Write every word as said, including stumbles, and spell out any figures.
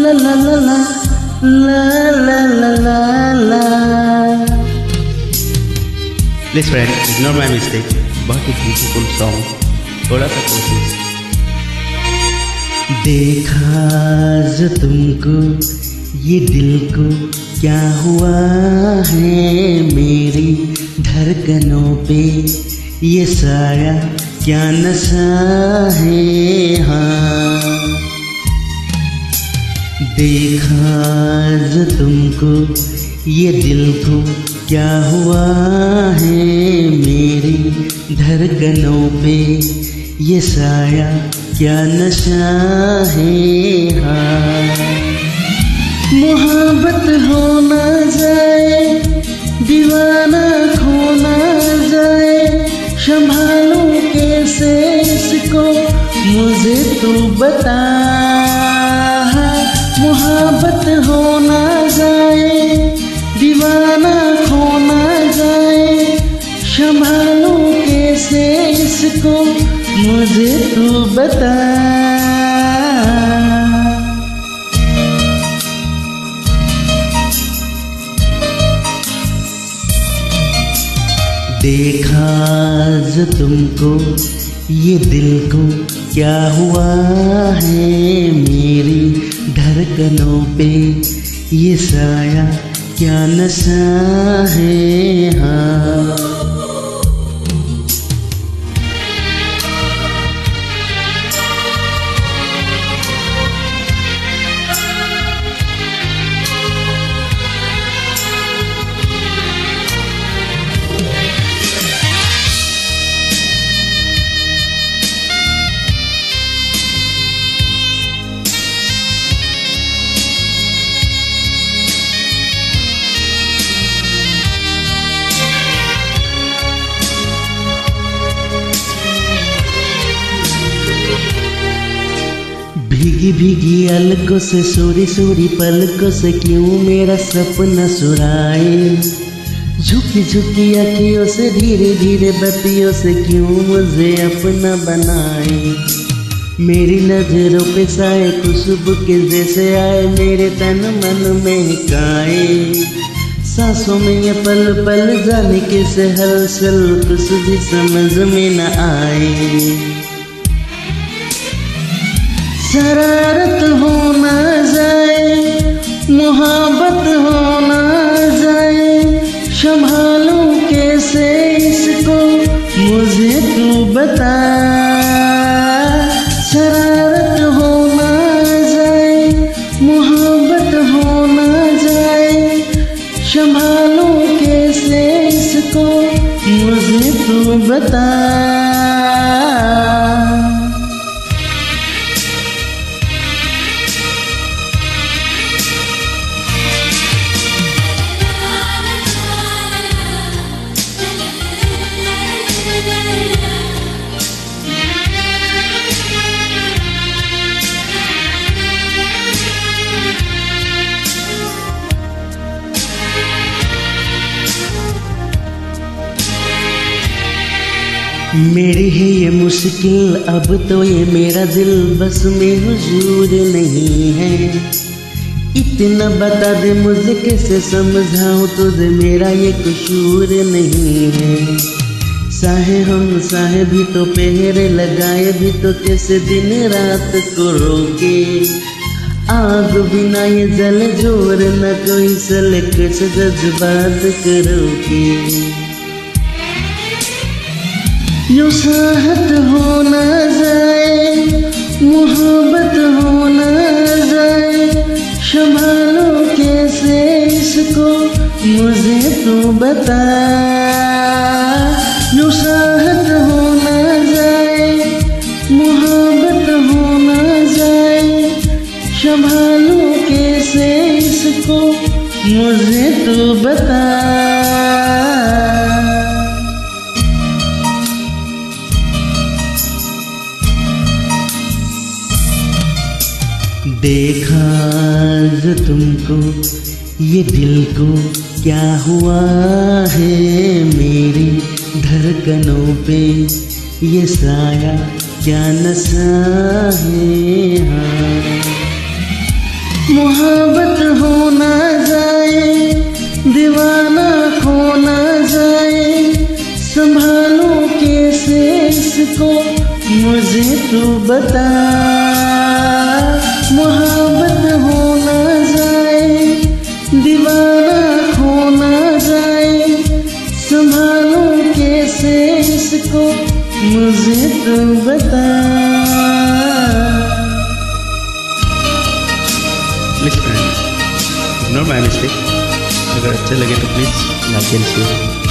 la la la la la la la la। Please friend, ignore my mistake। बहुत ही beautiful song, थोड़ा सा कोशिश। देखा जो तुमको ये दिल को क्या हुआ है, मेरी धड़कनों पे ये साया क्या नशा है। हाँ देखा जो तुमको ये दिल को क्या हुआ है, मेरी धड़कनों पे ये साया क्या नशा है। हाँ मोहब्बत हो ना जाए, दीवाना खो ना जाए, संभालूं कैसे इसको मुझे तू बता। मोहब्बत हो ना जाए, दीवाना खो ना जाए, संभालूं कैसे इसको मुझे तू बता। देखा जो तुमको ये दिल को क्या हुआ है, मेरी धड़कनों पे ये साया क्या नशा है। हाँ भीगी भीगी अलकों से, सूरी सूरी पलकों से क्यों मेरा सपना सुराए। झुकी झुकी अखियों से, धीरे धीरे बत्तियों से क्यों मुझे अपना बनाए। मेरी नजरों पे साए खुशबू के जैसे आए, मेरे तन मन में हिकाए। सांसों में ये पल पल जाने कैसे हलचल, कुछ भी समझ में न आए। शरारत हो ना जाए, मोहब्बत हो ना जाए, संभालूं कैसे इसको मुझे तू बता। शरारत हो ना जाए, मोहब्बत हो ना जाए, संभालूं कैसे इसको मुझे तू बता। मेरी है ये मुश्किल, अब तो ये मेरा दिल बस में हुजूर नहीं है। इतना बता दे मुझे कैसे समझाऊं तुझे, मेरा ये कसूर नहीं है। साहे हम साहे भी तो पहरे लगाए भी तो कैसे दिन रात को रोके। आग बिना ये जल जोर न कोई सलक से जज्बात करोगे। यूं साहत हो ना जाए, मोहब्बत हो ना जाए, संभालो कैसे इसको मुझे तू बता। यूं साहत हो ना जाए, मोहब्बत हो ना जाए, संभालो कैसे इसको मुझे तू बता। देखा जो तुमको ये दिल को क्या हुआ है, मेरी धड़कनों पे ये साया क्या नशा है। हाँ मोहब्बत हो ना जाए, दीवाना हो ना जाए, संभालो कैसे इसको मुझे तू बता। मोहब्बत हो ना जाए, दीवाना हो ना जाए, संभालो कैसे इसको मुझे तू बता। Please friends, ignore my mistake. अगर अच्छे लगे तो प्लीज़ लाइक एंड शेयर।